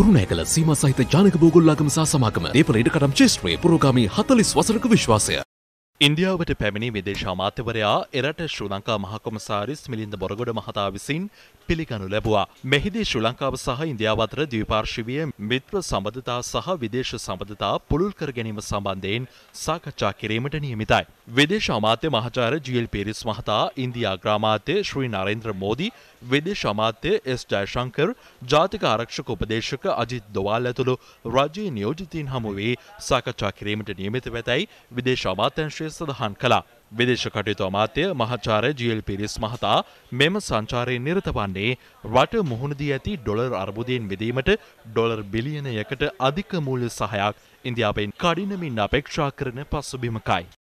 කුරුණෑගල සීමා සහිත ජානක බෝගොල්ලාගම සහ සමාගම දේපල ඉඩකඩම් ක්ෂේත්‍රයේ පුරෝගාමී 40 වසරක විශ්වාසය. ඉන්දියාවට පැමිණි විදේශ අමාත්‍යවරයා එරට ශ්‍රී ලංකා මහ කොමසාරිස් මිලින්ද බොරගොඩ මහතා විසින් පිළිගනු ලැබුවා. මෙහිදී ශ්‍රී ලංකාව සහ ඉන්දියාව අතර ද්විපාර්ශ්වීය මිත්‍ර සම්බන්ධතා සහ විදේශ සම්බන්ධතා පුළුල් කර ගැනීම සම්බන්ධයෙන් සාකච්ඡා කිරීමට නියමිතයි. විදේශ අමාත්‍ය මහාචාර්ය ජී.එල්. පීරිස් මහතා, ඉන්දියා අග්‍රාමාත්‍ය ශ්‍රී නරේන්ද්‍ර මෝදි, විදේශ අමාත්‍ය එස්. ජයශංකර්, ජාතික ආරක්ෂක උපදේශක අජිත් දොවාල් ඇතුළු රාජ්‍ය නියෝජිතයින් හමුවේ සාකච්ඡා කිරීමට නියමිත වෙතැයි විදේශ අමාත්‍යාංශය සඳහන් කළා. විදේශ කටයුතු අමාත්‍ය මහාචාර්ය ජී.එල්. පීරිස් මහතා මෙම සංචාරයේ නිරත වන්නේ රට මුහුණ දී ඇති ඩොලර් අර්බුදයෙන් මිදීමට ඩොලර් බිලියනයකට අධික මූල්‍ය සහයක් ඉන්දියාවෙන් කඩිනමින් අපේක්ෂා කරන පසුබිමකයි.